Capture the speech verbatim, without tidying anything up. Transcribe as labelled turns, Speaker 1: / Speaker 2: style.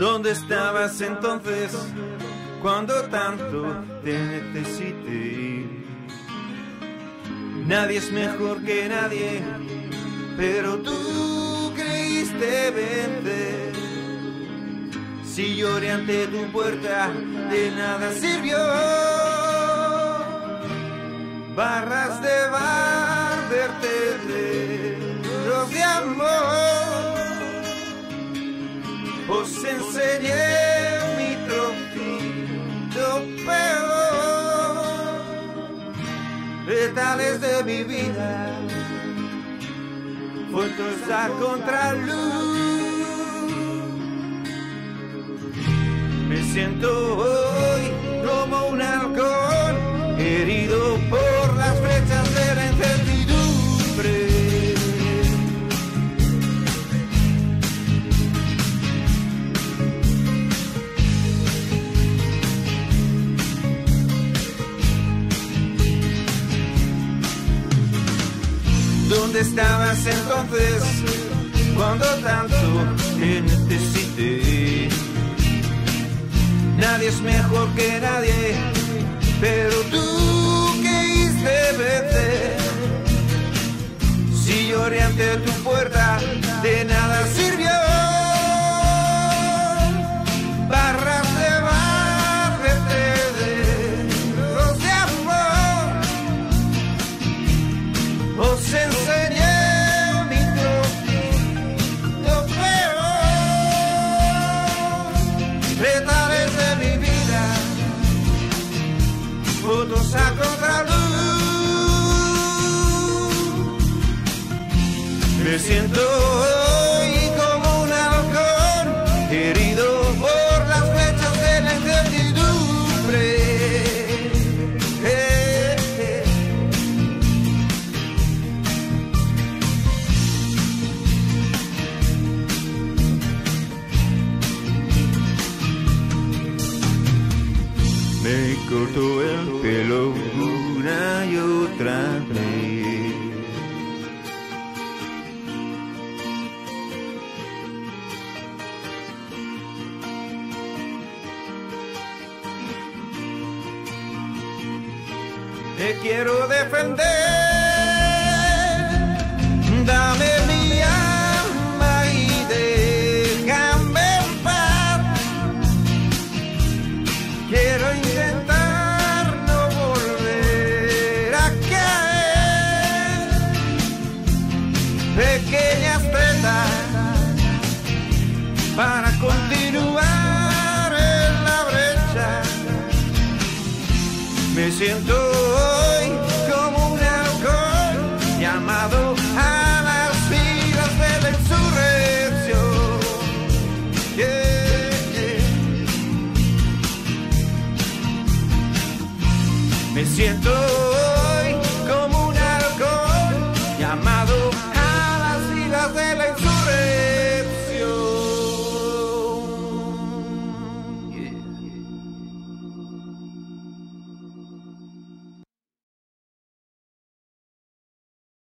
Speaker 1: ¿Dónde estabas entonces cuando tanto te necesité? Nadie es mejor que nadie, pero tú creíste vencer. Si lloré ante tu puerta, de nada sirvió. Barras de bar, vertederos de amor. Os enseñé mi trofeo peor. Retales de mi vida, fotos a contraluz. Me siento hoy como un halcón, herido por las flechas de la incertidumbre. ¿Dónde estabas entonces cuando tanto te necesité? Nadie es mejor que nadie, pero tú quisiste vencer. Si lloré ante tu puerta, de nada sirvió. Barras de bar, vertederos de amor. Os enseñé mi trofeo peor. Retales de mi vida, fotos a contraluz. Me siento hoy como un halcón, herido por las flechas de la incertidumbre. Eh, eh. Me cortó el pelo una y otra vez. Te quiero defender, dame mi alma y déjame en paz. Quiero intentar no volver a caer. Pequeñas tretas para continuar en la brecha. Me siento hoy como un halcón llamado a las filas de la insurrección. Yeah, yeah. Me siento